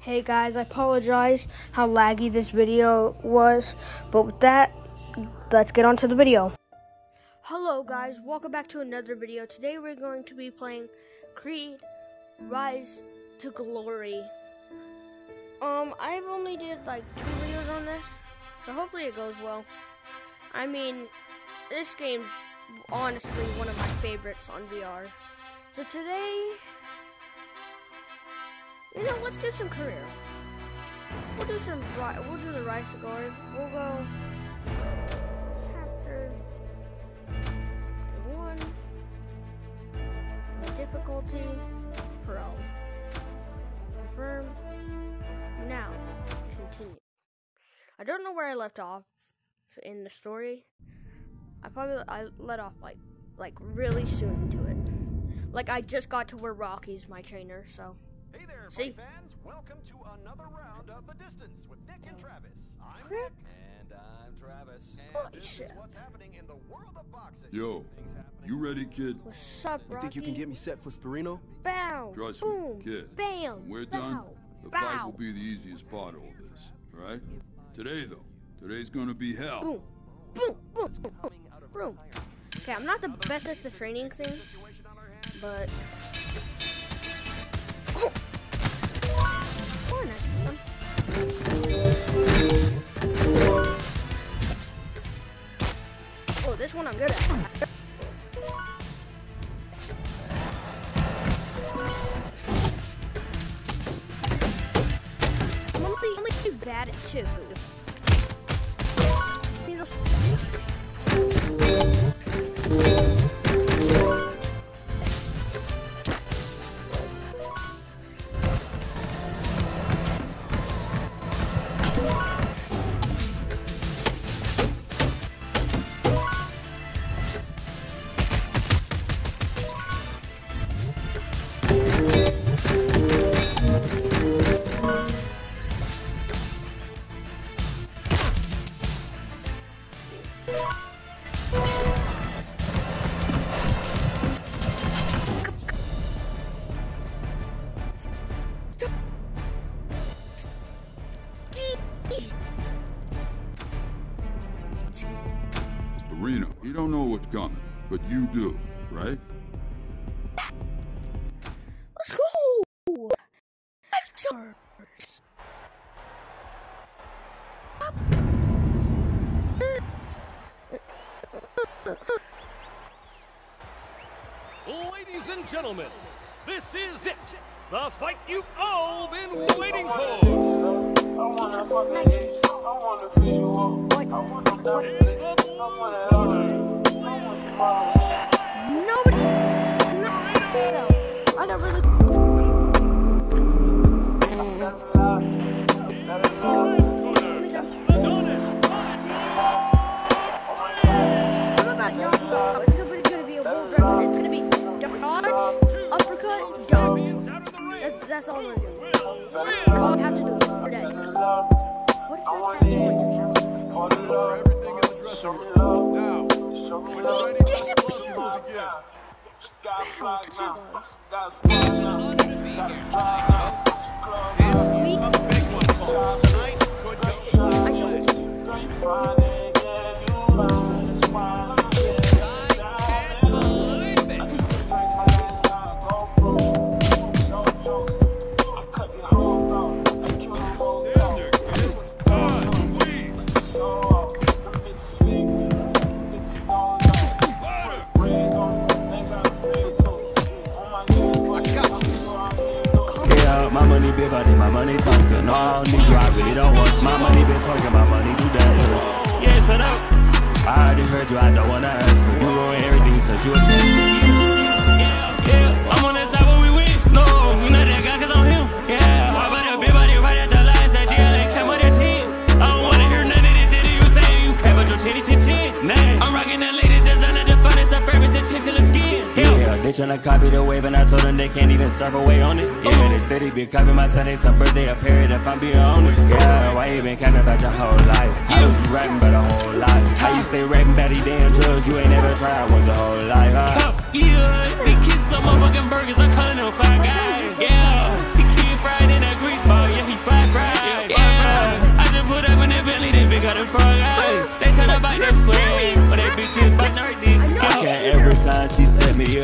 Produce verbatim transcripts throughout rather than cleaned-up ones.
Hey guys, I apologize how laggy this video was, but with that, let's get on to the video. Hello guys, welcome back to another video. Today we're going to be playing Creed Rise to Glory. Um, I've only did like two videos on this, so hopefully it goes well. I mean, this game's honestly one of my favorites on V R. So today, you know, let's do some career. We'll do some, we'll do the Rise to Glory. We'll go chapter one, difficulty, pro. Confirm. Now, continue. I don't know where I left off in the story. I probably, I let off like, like really soon into it. Like I just got to where Rocky's my trainer, so. Hey there, See? fans! Welcome to another round of The Distance with Nick and Travis. I'm Nick. And I'm Travis. And Holy this shit. is what's happening in the world of boxing. Yo, you ready, kid? What's up, Rocky? You think you can get me set for Sparino? Bow. Trust Boom. me, kid. Bam. When we're bow, done, the bow. fight will be the easiest part of all this, alright? Today, though, today's gonna be hell. Boom. Boom. Boom. Boom. Boom. Boom. Okay, I'm not the best at the training thing, but. Oh. Oh, nice one. Oh, this one I'm good at. I'm only, only too bad at two. Sparino, you don't know what's coming, but you do, right? Let's go! Ladies and gentlemen, this is it! The fight you've all been waiting for! I wanna fucking hit. I wanna see you up. What? What? Nobody. No. I got really. I'm about to know. It's gonna be a world record. It's gonna be dodge, uppercut, dodge. That's that's all I'm gonna do. All I have to do is we're dead. What is that tattoo on yourself? Everything in the dressing room. Now, when you're ready to begin. My money big body, my money talking. No, I don't need you, I really don't want you. My money been talking, my money do dancers. Yeah, shut up. I already heard you, I don't wanna answer. You ruin everything, cause you a dancer. Yeah, yeah, I'm on that side where we win. No, you not that guy, cause I'm him. Yeah, why about that big body right at the lines that G L A came with that ten. I don't wanna hear none of this shit you saying. You came with your chinny chin chin. Nah, I'm rocking that latest designer, the finest of purpose and chinchilla skin. Yeah, they tryna copy the wave and I told them they can't even surf away on it. Yeah, they steady been copying my Sunday, some birthday, a period if I'm being honest. Yeah, why you been capping about your whole life? How was you rapping about a whole lot? How you stay rapping about these damn drugs you ain't never tried once your whole life? Huh? Yeah, they kiss some motherfucking burgers, I'm calling them five guys. Yeah, he kid fried in that grease ball, yeah, he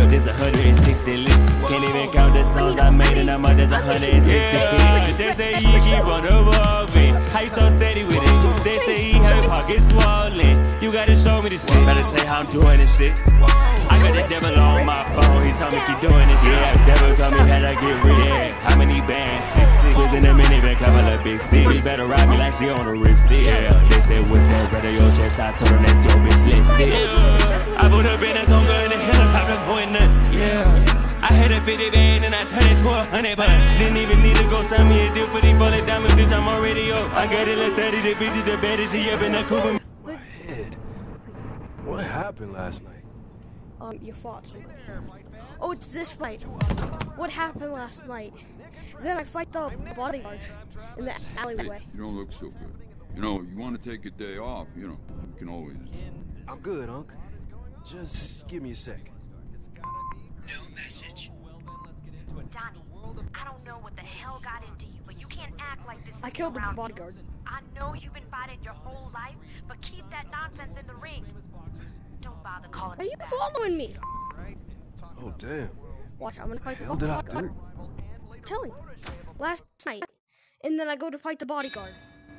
Yeah, there's one hundred sixty licks. Can't even count the songs I made in a month. There's one hundred sixty yeah, they say you keep on evolving. How you so steady with it? They say he had pockets swollen. You gotta show me this shit. Better tell you how I'm doing this shit. I got the devil on my phone. He told me keep doing this shit. Yeah, the devil told me how to get rid of it. How many bands? Six, six. Was in a minivan, couple of big sticks. You better ride me like she on the wrist. Yeah, they said what's that? Brother, your chest. I told her next your bitch listed. Yeah, I put up in a Tonga in the helicopter going nuts. Yeah, I had a fifty band and I turned it to a hundred, but I didn't even need to go sign me a deal for these bullet diamonds, bitch. I'm already up. I got it like thirty, the bitch is the baddest. She up in the coupe. My head. What happened last night? Um, you fought somebody. Oh, it's this fight. What happened last night? Then I fight the bodyguard in the alleyway. Hey, you don't look so good. You know, you want to take a day off, you know, you can always... I'm good, Unc. Just give me a sec. New message. Donnie, I don't know what the hell got into you, but you can't act like this. I killed the bodyguard. I know you've been fighting your whole life, but keep that nonsense in the ring. Don't bother calling Are me you back. following me? Oh, damn. Watch, I'm gonna fight the Hell did I bodyguard. do? I'm telling you. Last night, and then I go to fight the bodyguard.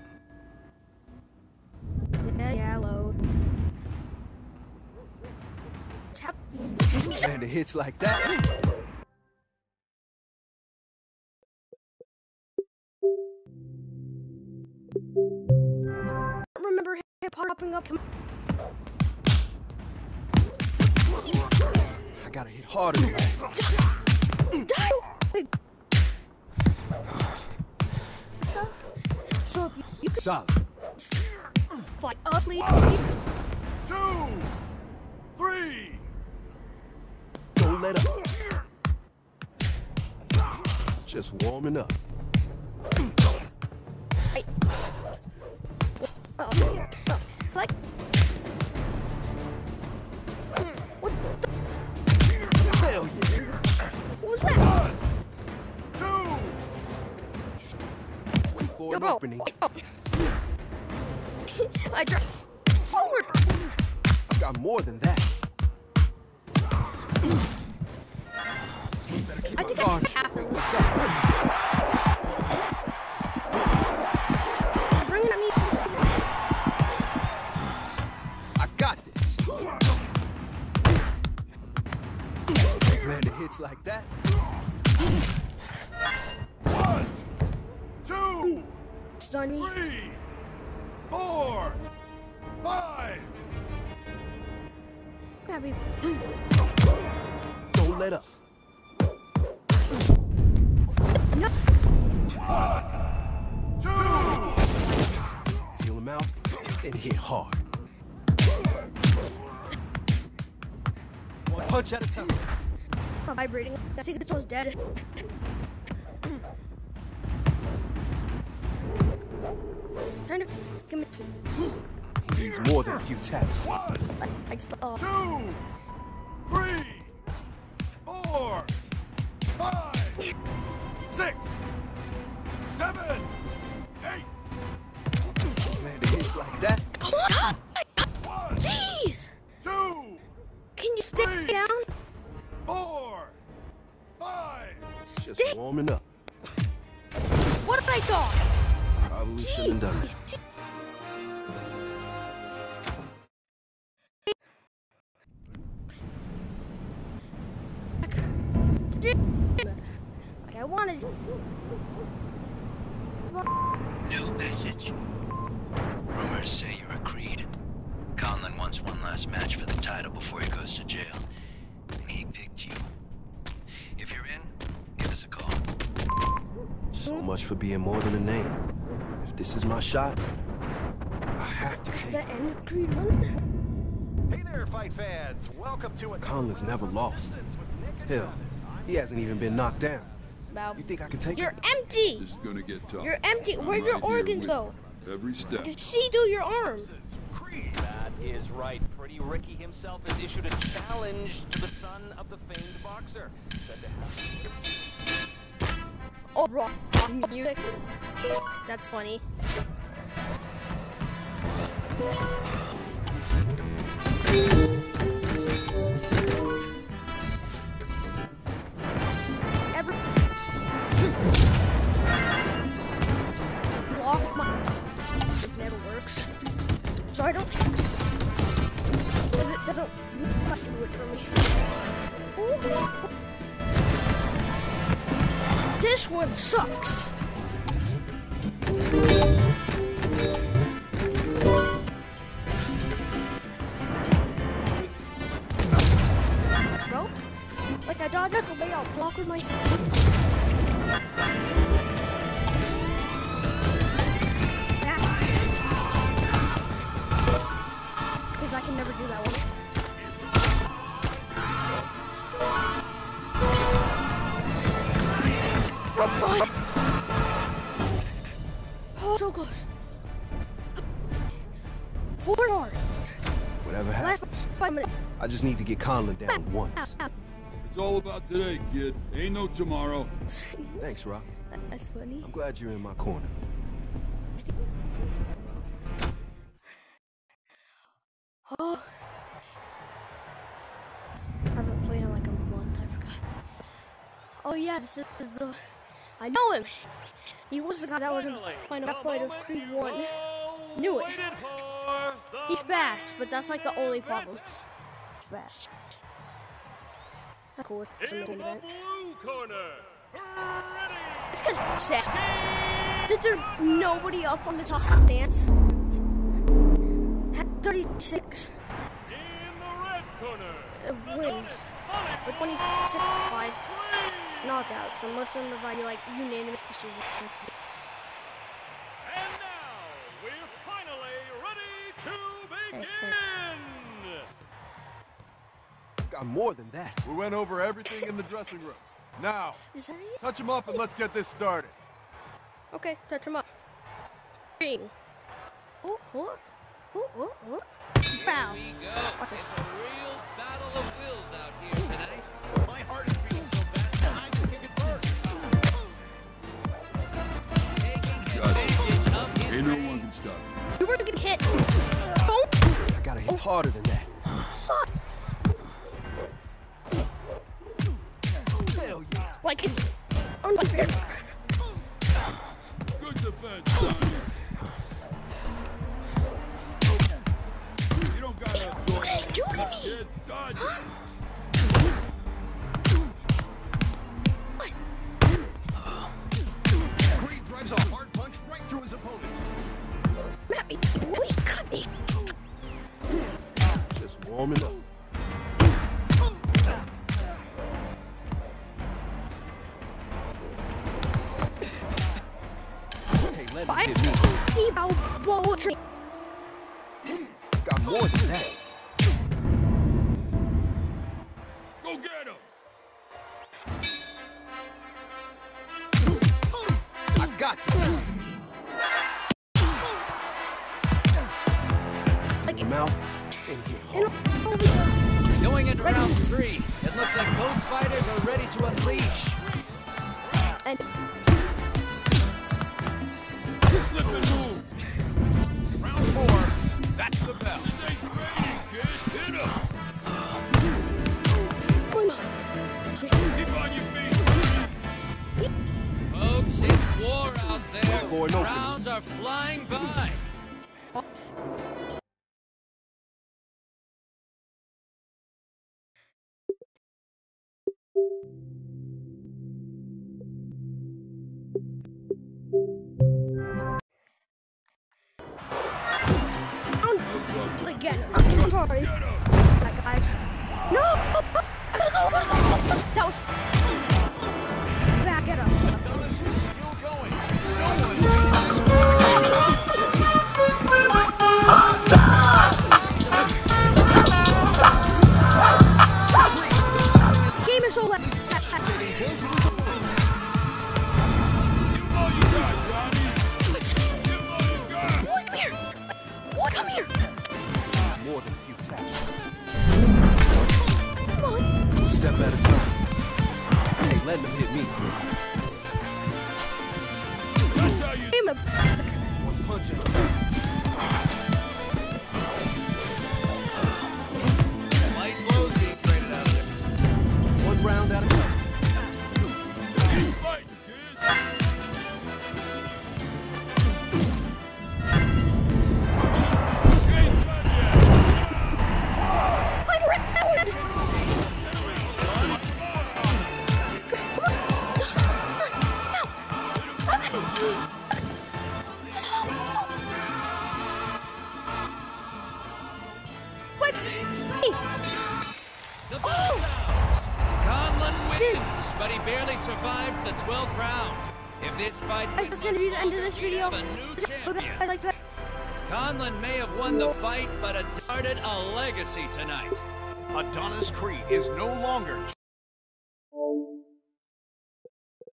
Yeah, yeah, load. And it hits like that. I remember him popping up. I gotta hit harder than that. So you could Solid. fight ugly. Two, three. Don't let up. Just warming up. I, uh, uh, like what the Hell yeah. what was that? Two. Wait for Yo, an bro. opening. Oh. I dropped forward. I got more than that. I think guard. I have to. What's up? Bring it at me. I got this. Land it hits like that. One, two, Sonny. three, four, five. Grab me. Don't let up. No. Two. Feel him out and hit hard. One punch at a time. I'm vibrating. I think this one's dead. Trying to give me two. Needs more than a few taps. One, I, I just uh, two, three, four, five, six, seven, eight. Land it hits like that. One, jeez. two, Can you stick Three. down? four, five. Just Stick. warming up. What did I thought? Probably shouldn't have done it. Like I wanted. New message. Rumors say you're a Creed. Conlon wants one last match for the title before he goes to jail. And he picked you. If you're in, give us a call. So much for being more than a name. If this is my shot, I have to take The it. end of Creed one. Hey there, fight fans. Welcome to a Conlon's never lost. Hell, he hasn't even been knocked down. Wow. You think I can take You're it? empty. This is gonna get tough. You're empty. I'm Where'd your right here organs with go? you. Every step. Did she do your arm? Creed. That is right. Pretty Ricky himself has issued a challenge to the son of the famed boxer. Said to have Oh, rock music. That's funny. sucks. Bro, like I dodged out the way I'll block with my. Because I can never do that one. What? Oh, so close. Four hard. Whatever happens, Five minutes. I just need to get Conlon down once. It's all about today, kid. Ain't no tomorrow. Thanks, Rock. That's funny. I'm glad you're in my corner. Oh. I haven't played in like a month, I forgot. Oh yeah, this is the... I know him! He was the guy that was in the final fight of Creed one. Knew it. He's fast, but that's like the only problem. He's fast. That's cool. It's a main event. It's cause sad. That there's nobody up on the top stance. At thirty-six. It wins. With twenty-six by knockout. So most of them are by like unanimous decision. And now we're finally ready to begin. Got more than that. We went over everything in the dressing room. Now, Is that it? touch him up and let's get this started. Okay, touch him up. Bing. Oh, oh, oh, oh, oh. Bow. Here we go. Watch this. It's a real battle of wills out here tonight. My heart is beating so fast that I can kick it first. Taking Got it. advantage of his Ain't no range. one can stop me. You were getting hit. Don't. I gotta hit harder than that. Hell yeah. Like it's unfair. Good defense, Johnny. You don't gotta absorb Okay, do it to me. Kid, dodge it. Creed drives a hard punch right through his opponent. Matt, wait, cut me. Just warming up. Hey, let me Bye. get me. He bow blow tree. Got more than that. Go get him. I got this. Like I'm out and get and hard. Going into round three, it looks like both fighters are ready to unleash. and Flip and move. Round four. That's the bell. This ain't training, kid. Hit him. Keep on your feet. Folks, it's war out there. For an opening. Rounds are flying by. again. I'm sorry. That guys. No! I gotta go, I gotta go! That was back it up. Still going. Game is so loud. Boy, come here! Boy, come here! More than a few taps. Come on. One step at a time. Hey, let them hit me. Game of One punch in a Light blows being traded out there. One round at a time. Keep fighting, kid. Fight around! What? The Oh! Conlon wins, Dude. but he barely survived the twelfth round. If this fight Guys, that's gonna be the end of this video. we have a new Look champion. at like that. Conlon may have won the fight, but it started a legacy tonight. Adonis Creed is no longer